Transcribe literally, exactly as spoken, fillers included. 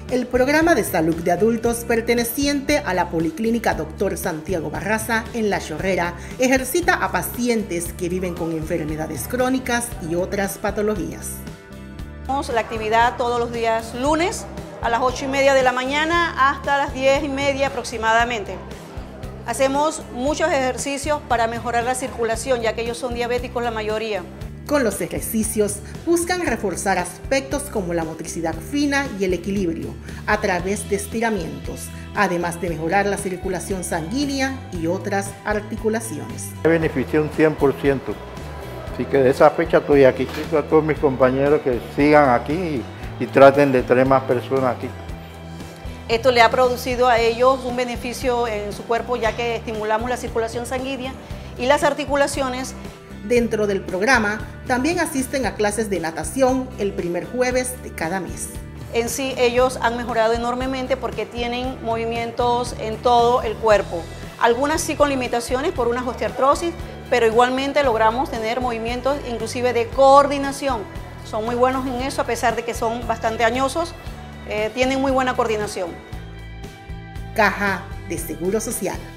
El programa de salud de adultos perteneciente a la Policlínica Doctor Santiago Barraza en La Chorrera ejercita a pacientes que viven con enfermedades crónicas y otras patologías. La actividad todos los días lunes a las ocho y media de la mañana hasta las diez y media aproximadamente. Hacemos muchos ejercicios para mejorar la circulación, ya que ellos son diabéticos la mayoría. Con los ejercicios buscan reforzar aspectos como la motricidad fina y el equilibrio a través de estiramientos, además de mejorar la circulación sanguínea y otras articulaciones. Me beneficia un cien por ciento, así que de esa fecha estoy aquí. Invito a todos mis compañeros que sigan aquí y, y traten de traer más personas aquí. Esto le ha producido a ellos un beneficio en su cuerpo, ya que estimulamos la circulación sanguínea y las articulaciones. Dentro del programa también asisten a clases de natación el primer jueves de cada mes. En sí ellos han mejorado enormemente porque tienen movimientos en todo el cuerpo. Algunas sí con limitaciones por una osteoartrosis, pero igualmente logramos tener movimientos inclusive de coordinación. Son muy buenos en eso a pesar de que son bastante añosos, eh, tienen muy buena coordinación. Caja de Seguro Social.